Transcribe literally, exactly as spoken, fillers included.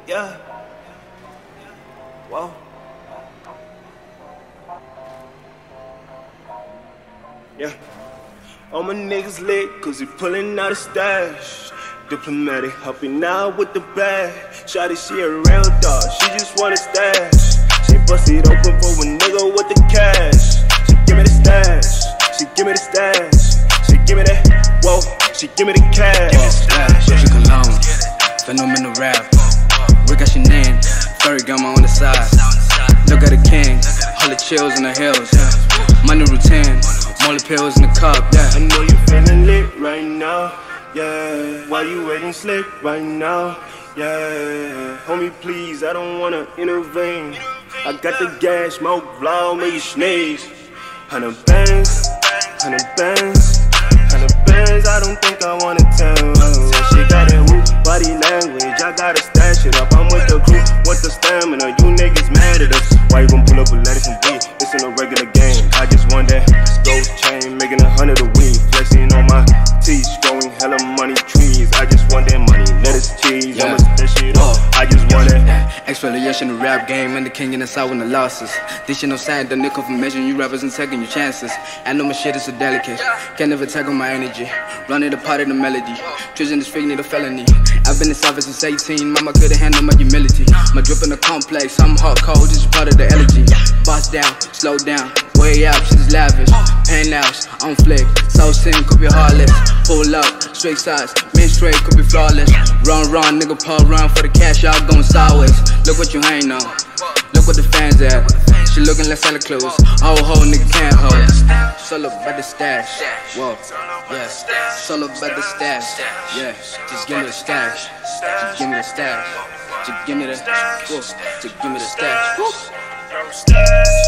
Yeah. Whoa. Yeah. All my niggas lit, cause we pulling out a stash. Diplomatic, helping out with the bag. Shawty, she a real dog, she just wanna stash. She bust it open for a nigga with the cash. She give me the stash, she give me the stash. She give me that, whoa, she give me the cash. Yeah, she cologne, phenomenal rap. We got your name, furry gamma on the side. Look at the king, all the chills in the hills. Money routine, molly pills in the cup. Yeah, I know you feeling lit right now. Yeah, why you waiting slick right now? Yeah, homie, please, I don't wanna intervene. I got the gas, smoke, blow, make you sneeze. Hundred bands, hundred bands, hundred bands. I don't think I wanna tell her. She got that woo body language. I gotta stash it up. I'm with the crew, with the stamina. You niggas mad at us? Why you gon' pull up and let it from me? This ain't a regular game. I just want that ghost chain, making a hundred a week, flexing on my teeth, growing hella money trees. I just want that money, lettuce, cheese. Yeah. I'ma set shit up. I just want that. Exfoliation, the rap game, and the king in the south when the losses. Dishing no side, the nickel confirmation, you rappers ain't taking your chances. I know my shit is so delicate, can't never take on my energy. Running the part of the melody, treason this fake need a felony. I've been in service since eighteen, mama couldn't handle my humility. My drip in the complex, I'm hot cold, just part of the elegy. Boss down, slow down, way out, shit is lavish. Penthouse, on flick, so sin could be heartless. Pull up, straight sides, mid straight could be flawless. Run, run, nigga, pull run for the cash, y'all going sideways. Look what you ain't on, look what the fans at. She looking like Santa Claus, oh ho, nigga can't hold. Solo about the stash, whoa, yeah. Solo about the stash, yeah. Just give me the stash, just give me the stash, just give me the, whoa, just give me the stash.